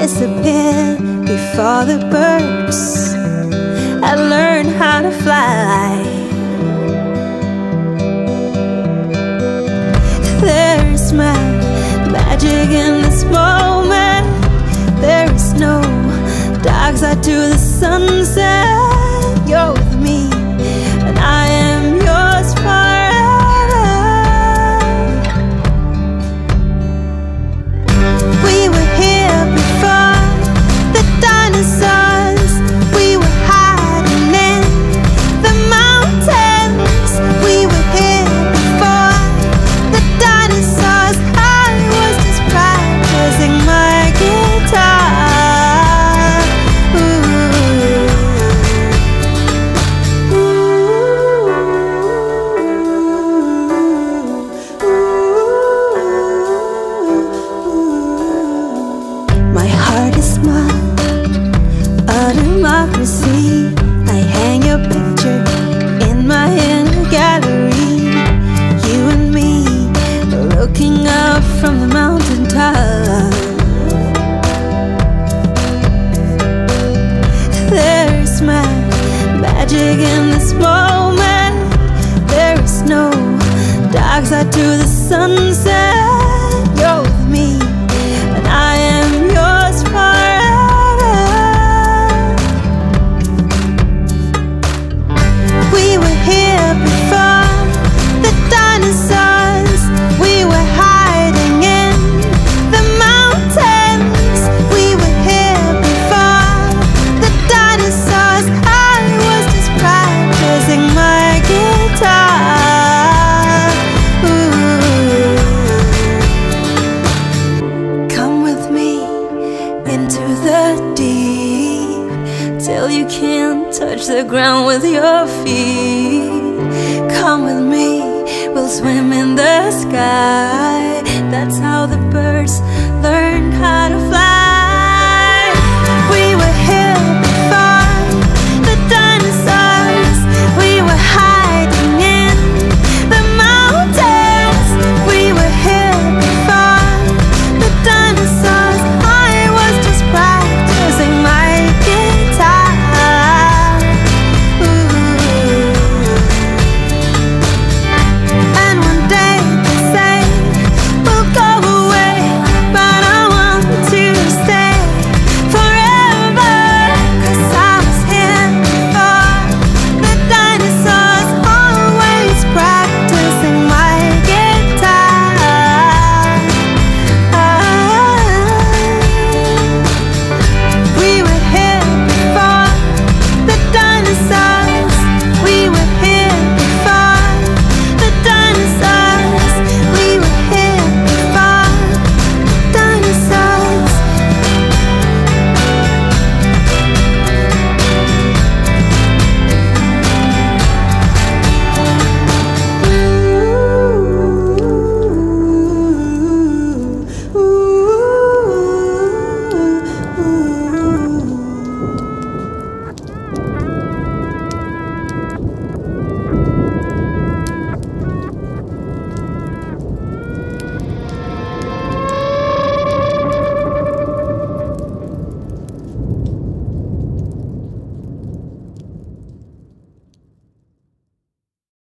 disappeared before the birds had learned how to fly. There's magic in this moment. There is no dark side to the sunset. You're with me, and I am yours forever. We were here before the dinosaurs. We were hiding in the mountains. We were here before the dinosaurs. I was just practicing my guitar. My heart is mine, a democracy. I hang your picture in my inner gallery. You and me looking up from the mountaintop. There's magic in this moment. There is no dark side to the sunset. You're with me, and I am yours forever. We were here before the dinosaurs. We were hiding in the mountains. We were here before the dinosaurs. I was just practicing my guitar. Come with me into the deep, till you can't touch the ground with your feet. Come with me, we'll swim in the sky. That's how the birds learn how to fly.